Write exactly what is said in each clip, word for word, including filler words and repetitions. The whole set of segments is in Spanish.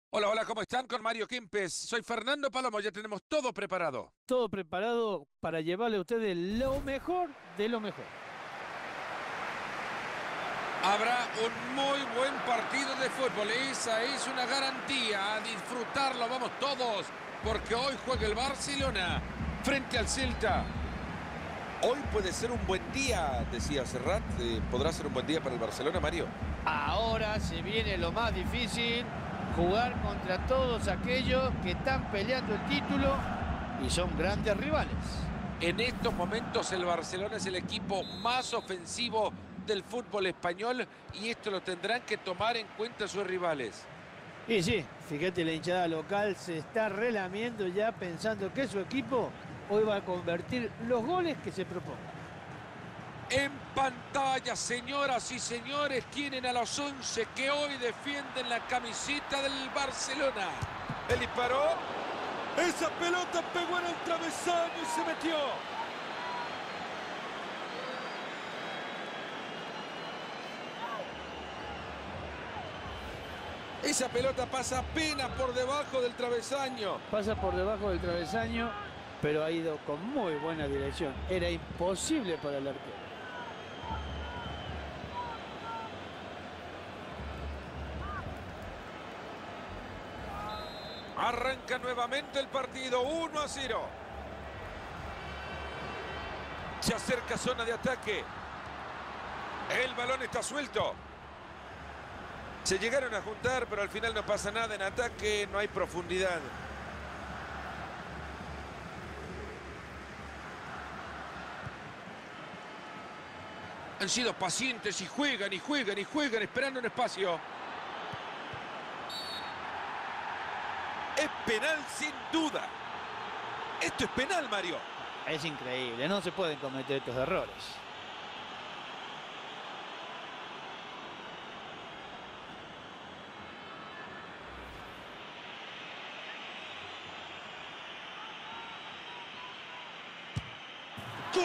Hola, hola, ¿cómo están? Con Mario Kempes. Soy Fernando Palomo, ya tenemos todo preparado. Todo preparado para llevarle a ustedes lo mejor de lo mejor. Habrá un muy buen partido de fútbol. Esa es una garantía. A disfrutarlo, vamos todos. Porque hoy juega el Barcelona frente al Celta. Hoy puede ser un buen día, decía Serrat. Eh, ¿Podrá ser un buen día para el Barcelona, Mario? Ahora se viene lo más difícil, jugar contra todos aquellos que están peleando el título y son grandes rivales. En estos momentos el Barcelona es el equipo más ofensivo del fútbol español y esto lo tendrán que tomar en cuenta sus rivales. Y sí, fíjate, la hinchada local se está relamiendo ya pensando que su equipo hoy va a convertir los goles que se proponga. En pantalla, señoras y señores, tienen a los once que hoy defienden la camiseta del Barcelona. El disparó. Esa pelota pegó en el travesaño y se metió. Esa pelota pasa apenas por debajo del travesaño. Pasa por debajo del travesaño, pero ha ido con muy buena dirección. Era imposible para el arquero. Arranca nuevamente el partido, uno a cero. Se acerca zona de ataque. El balón está suelto. Se llegaron a juntar, pero al final no pasa nada. En ataque no hay profundidad. Han sido pacientes y juegan y juegan y juegan esperando un espacio. Es penal sin duda. Esto es penal, Mario. Es increíble, no se pueden cometer estos errores. ¡Gol!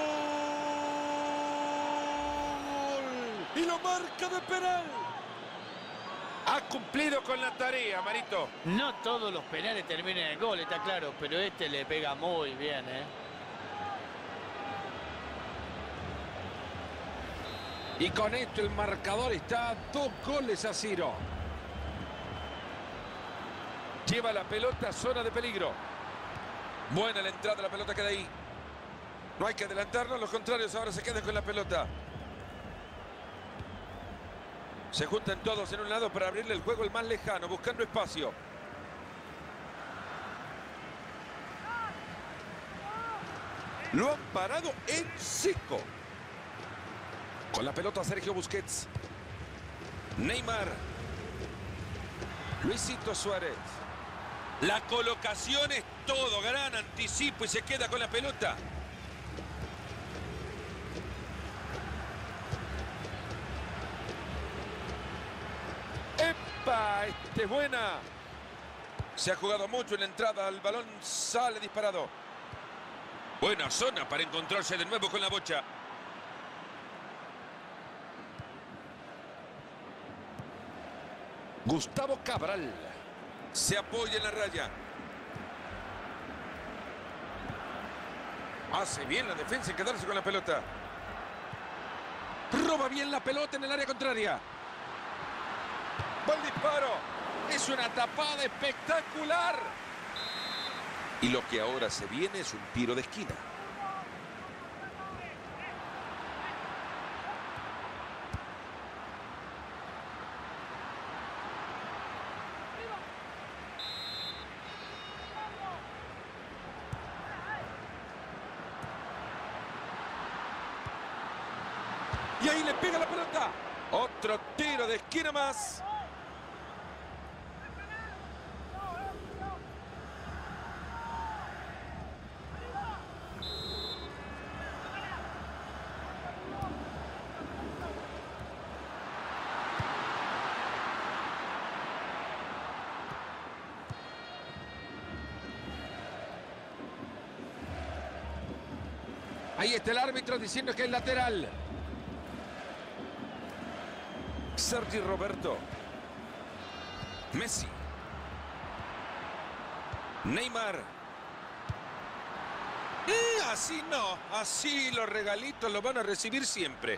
Y lo marca de penal. Ha cumplido con la tarea, Marito. No todos los penales terminan en gol, está claro, pero este le pega muy bien, ¿eh? Y con esto el marcador está a dos goles a cero. Lleva la pelota a zona de peligro. Buena la entrada, la pelota queda ahí. No hay que adelantarnos, los contrarios ahora se quedan con la pelota. Se juntan todos en un lado para abrirle el juego el más lejano, buscando espacio. Lo han parado en seco. Con la pelota Sergio Busquets. Neymar. Luisito Suárez. La colocación es todo, gran anticipo y se queda con la pelota. ¡Epa! Esta es buena. Se ha jugado mucho en la entrada, el balón sale disparado. Buena zona para encontrarse de nuevo con la bocha. Gustavo Cabral. Se apoya en la raya. Hace bien la defensa en quedarse con la pelota. Roba bien la pelota en el área contraria. Buen disparo. Es una tapada espectacular. Y lo que ahora se viene es un tiro de esquina. Y ahí le pega la pelota. Otro tiro de esquina más. Ahí está el árbitro diciendo que es lateral. Sergi Roberto. Messi. Neymar. Eh, así no, así los regalitos los van a recibir siempre.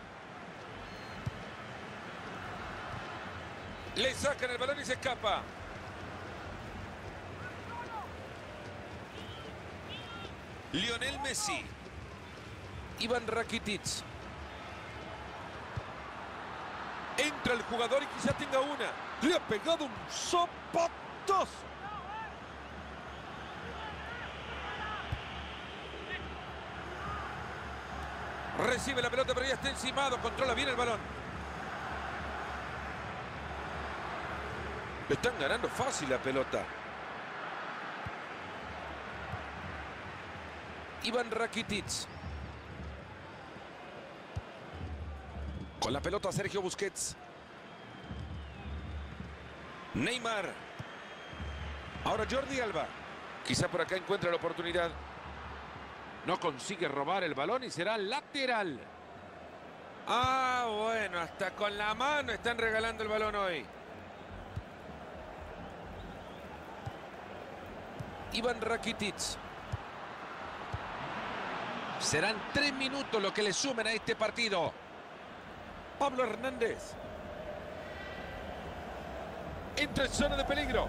Le sacan el balón y se escapa. Lionel Messi. Iván Rakitic. Entra el jugador y quizá tenga una. Le ha pegado un zapatazo. Recibe la pelota, pero ya está encimado. Controla bien el balón. Le están ganando fácil la pelota. Iván Rakitic. Con la pelota Sergio Busquets. Neymar. Ahora Jordi Alba. Quizá por acá encuentra la oportunidad. No consigue robar el balón y será lateral. Ah, bueno, hasta con la mano están regalando el balón hoy. Iván Rakitic. Serán tres minutos lo que le sumen a este partido. Pablo Hernández. Entra en zona de peligro.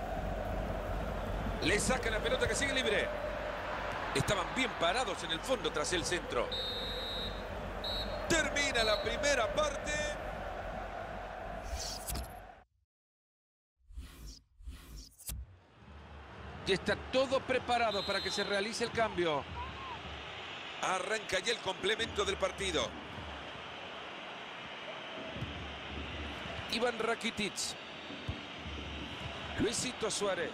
Le saca la pelota que sigue libre. Estaban bien parados en el fondo tras el centro. Termina la primera parte. Y está todo preparado para que se realice el cambio. Arranca ya el complemento del partido. Iván Rakitic. Luisito Suárez.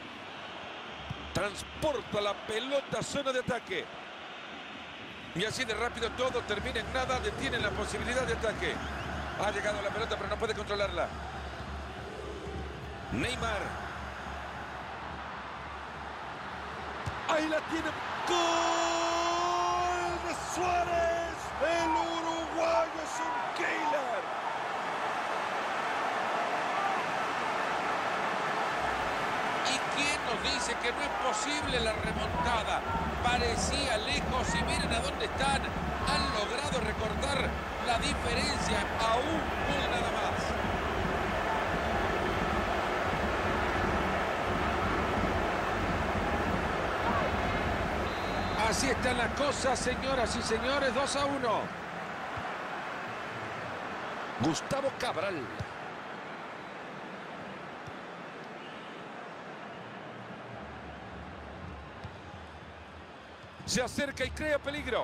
Transporta la pelota a zona de ataque. Y así de rápido todo termina en nada. Detienen la posibilidad de ataque. Ha llegado la pelota pero no puede controlarla. Neymar. Ahí la tiene. ¡Gol de Suárez! El uruguayo es un killer. ¿Y quién nos dice que no es posible la remontada? Parecía lejos y miren a dónde están. Han logrado recortar la diferencia a un gol nada más. Así están las cosas, señoras y señores, dos a uno. Gustavo Cabral. Se acerca y crea peligro.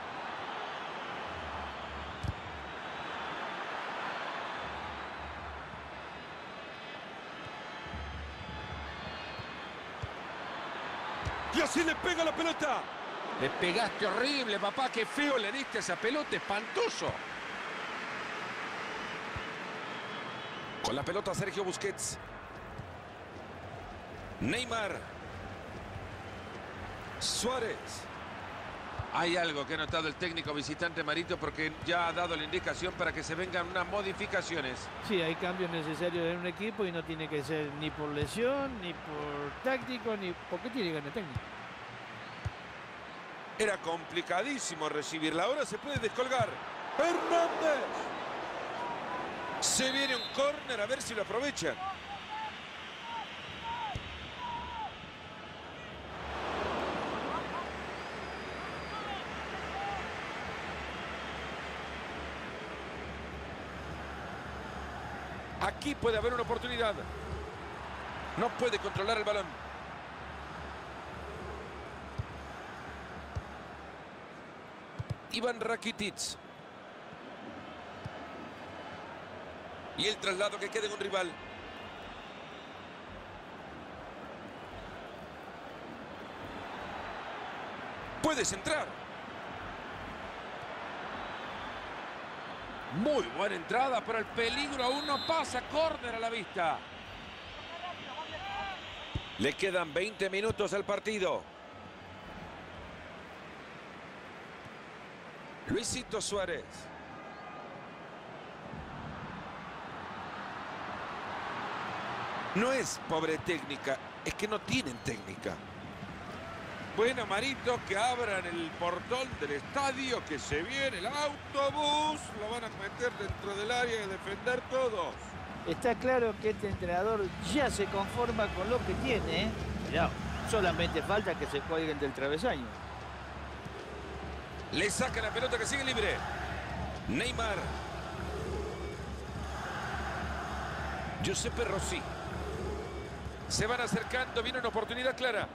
Y así le pega la pelota. Le pegaste horrible, papá. Qué feo le diste a esa pelota, espantoso. Con la pelota Sergio Busquets. Neymar. Suárez. Hay algo que ha notado el técnico visitante Marito porque ya ha dado la indicación para que se vengan unas modificaciones. Sí, hay cambios necesarios en un equipo y no tiene que ser ni por lesión, ni por táctico, ni porque tiene ganas técnico. Era complicadísimo recibirla. Ahora se puede descolgar. Hernández. Se viene un córner, a ver si lo aprovechan. Aquí puede haber una oportunidad. No puede controlar el balón. Iván Rakitic. Y el traslado que queda en un rival. Puedes entrar. Muy buena entrada, pero el peligro aún no pasa. Córner a la vista. Le quedan veinte minutos al partido. Luisito Suárez. No es pobre técnica, es que no tienen técnica. Bueno, Marito, que abran el portón del estadio, que se viene el autobús. Lo van a meter dentro del área y defender todos. Está claro que este entrenador ya se conforma con lo que tiene, ¿eh? Mirá, solamente falta que se cuelguen del travesaño. Le saca la pelota que sigue libre. Neymar. Giuseppe Rossi. Se van acercando, viene una oportunidad clara.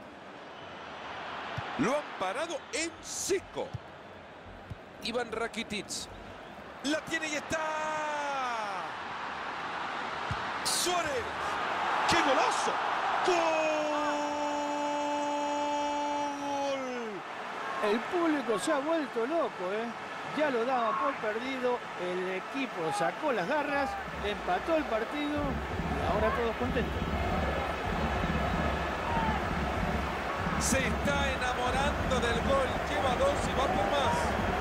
Lo han parado en seco. Iván Rakitic. La tiene y está. Suárez. ¡Qué golazo! ¡Gol! El público se ha vuelto loco, ¿eh? Ya lo daban por perdido. El equipo sacó las garras, empató el partido y ahora todos contentos. Se está enamorando del gol. Lleva dos y va por más.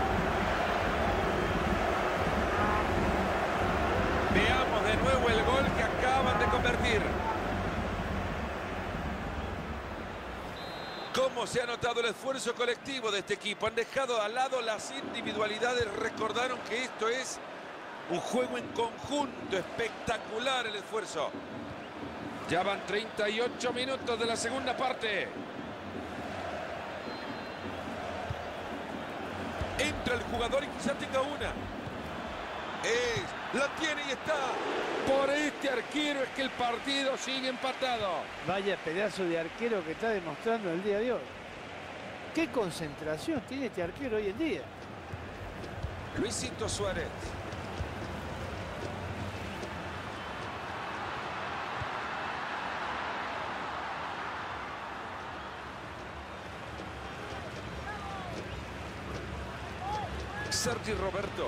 Veamos de nuevo el gol que acaban de convertir. Cómo se ha notado el esfuerzo colectivo de este equipo. Han dejado al lado las individualidades. Recordaron que esto es un juego en conjunto. Espectacular el esfuerzo. Ya van treinta y ocho minutos de la segunda parte. Entra el jugador y quizá tenga una. Es, la tiene y está. Por este arquero es que el partido sigue empatado. Vaya pedazo de arquero que está demostrando el día de hoy. Qué concentración tiene este arquero hoy en día. Luisito Suárez. Sergi Roberto.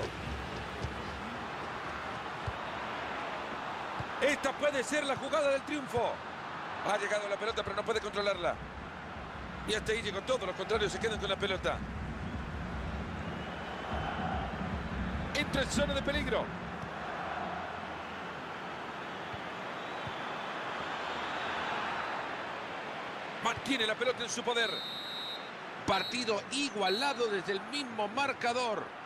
Esta puede ser la jugada del triunfo. Ha llegado la pelota, pero no puede controlarla. Y hasta ahí llegó todo. Los contrarios se quedan con la pelota. Entra en zona de peligro. Mantiene la pelota en su poder. Partido igualado desde el mismo marcador.